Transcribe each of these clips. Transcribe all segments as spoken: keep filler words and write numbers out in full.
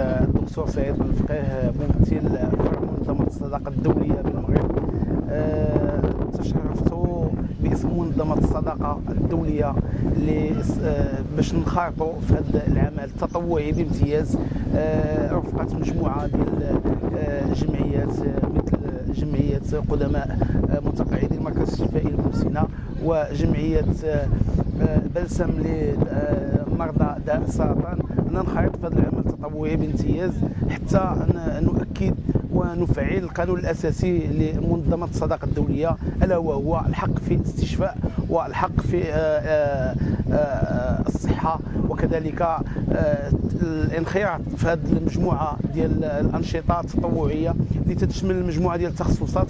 الدكتور سعيد بن الفقيه ممثل فرع منظمة الصداقة الدولية بالمغرب. تشرفت باسم منظمة الصداقة الدولية باش نخرطوا في هذا العمل التطوعي بامتياز رفقة مجموعة ديال جمعيات مثل جمعية قدماء متقاعدي المركز الشفائي المسنة وجمعية بلسم لمرضى داء السرطان. ننخرط في هذا العمل التطوعي بامتياز حتى نؤكد ونفعل القانون الاساسي لمنظمه الصداقه الدوليه، الا وهو الحق في الاستشفاء والحق في الصحه، وكذلك الانخراط في هذه المجموعه ديال الانشطه التطوعيه اللي تتشمل مجموعه ديال التخصصات.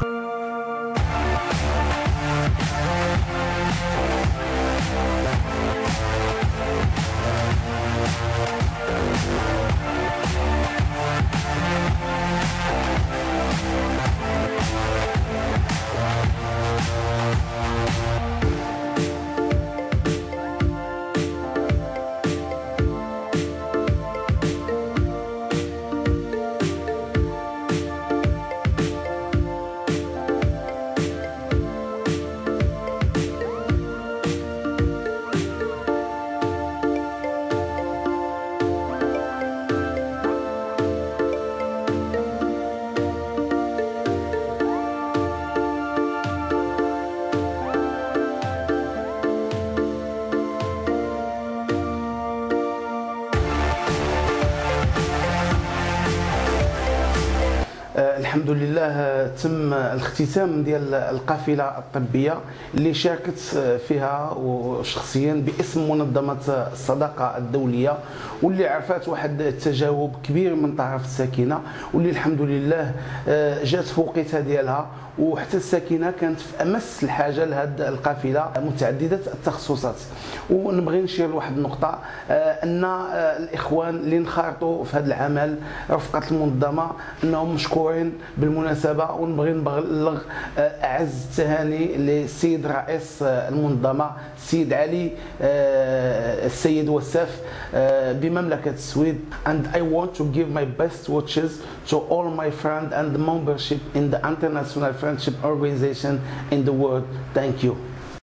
الحمد لله تم الاختتام ديال القافله الطبيه اللي شاركت فيها شخصيا باسم منظمه الصداقه الدوليه، واللي عرفت واحد التجاوب كبير من طرف الساكنه، واللي الحمد لله جات في وقتها ديالها، وحتى الساكنه كانت في امس الحاجه لهذه القافله متعدده التخصصات. ونبغي نشير لواحد النقطه، ان الاخوان اللي انخرطوا في هذا العمل رفقه المنظمه انهم مشكورين بالمناسبه، ونبغي نبلغ اعز التهاني للسيد رئيس المنظمه السيد علي السيد وساف بمملكه السويد. and I want to give my best wishes to all my friends and membership in the international friendship organization in the world. Thank you.